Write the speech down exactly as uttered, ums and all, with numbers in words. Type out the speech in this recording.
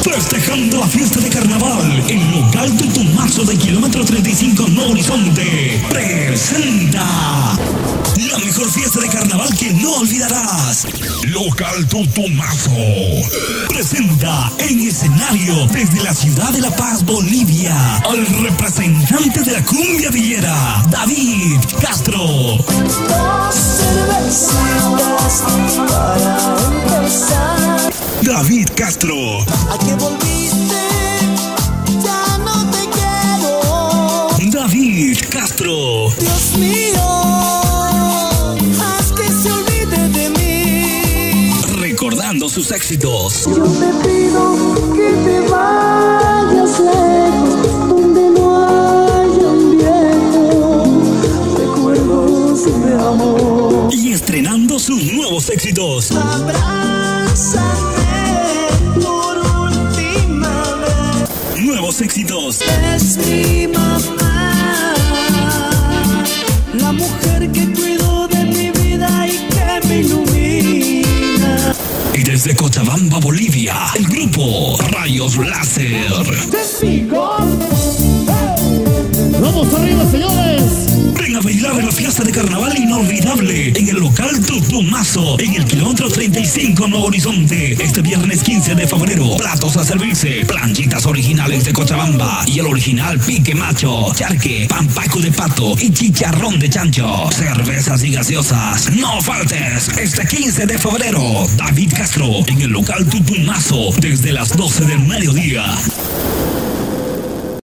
Festejando la fiesta de carnaval, el local Tutumazo de kilómetro treinta y cinco Nuevo Horizonte presenta la mejor fiesta de carnaval que no olvidarás. Local Tutumazo presenta en escenario desde la ciudad de La Paz, Bolivia, al representante de la cumbia villera, David Castro. Dos cervecitas para empezar. David Castro. ¿A qué volviste? Ya no te quiero. David Castro. Dios mío, haz que se olvide de mí. Recordando sus éxitos. Yo te pido que te vayas lejos, donde no haya invierno, recuerdos de amor. Y estrenando sus nuevos éxitos. Abrázame por última vez. Nuevos éxitos. Es mi mamá, la mujer que cuidó de mi vida y que me ilumina. Y desde Cochabamba, Bolivia, el grupo Rayos Láser. ¡Vamos arriba, señores! Ven a bailar en la fiesta de carnaval inolvidable en el local Tutumazo, en el kilómetro treinta y cinco Nuevo Horizonte. Este viernes quince de febrero, platos a servirse, planchitas originales de Cochabamba y el original pique macho, charque, pampaco de pato y chicharrón de chancho. Cervezas y gaseosas. No faltes este quince de febrero. David Castro en el local Tutumazo desde las doce del mediodía.